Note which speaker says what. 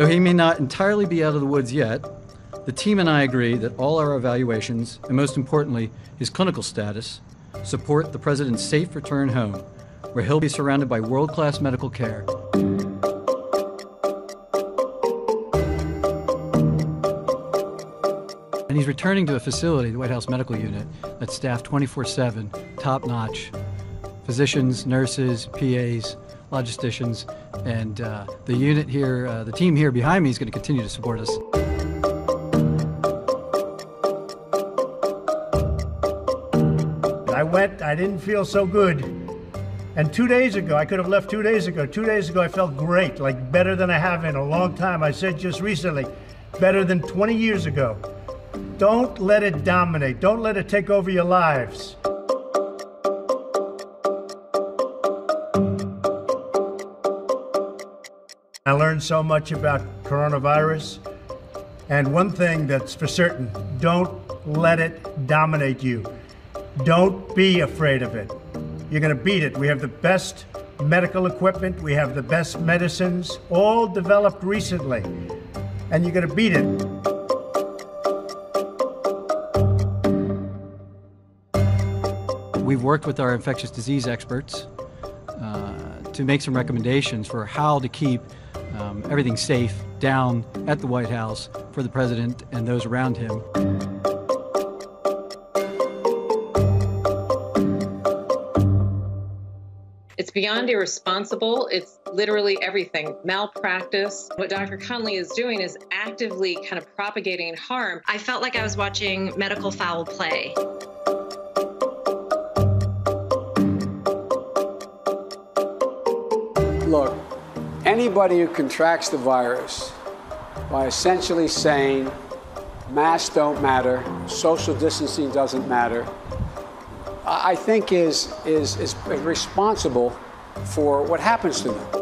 Speaker 1: Though he may not entirely be out of the woods yet, the team and I agree that all our evaluations, and most importantly, his clinical status, support the President's safe return home, where he'll be surrounded by world-class medical care. And he's returning to a facility, the White House Medical Unit, that's staffed 24/7, top-notch. Physicians, nurses, PAs, logisticians, and the unit here, the team here behind me is going to continue to support us.
Speaker 2: I didn't feel so good. And 2 days ago, I could have left 2 days ago. 2 days ago, I felt great, like better than I have in a long time. I said just recently, better than 20 years ago. Don't let it dominate. Don't let it take over your lives. I learned so much about coronavirus. And one thing that's for certain, don't let it dominate you. Don't be afraid of it. You're going to beat it. We have the best medical equipment. We have the best medicines, all developed recently. And you're going to beat it.
Speaker 1: We've worked with our infectious disease experts to make some recommendations for how to keep everything safe down at the White House for the President and those around him.
Speaker 3: It's beyond irresponsible. It's literally everything. Malpractice. What Dr. Conley is doing is actively kind of propagating harm.
Speaker 4: I felt like I was watching medical foul play.
Speaker 5: Look, anybody who contracts the virus by essentially saying masks don't matter, social distancing doesn't matter, I think is responsible for what happens to them.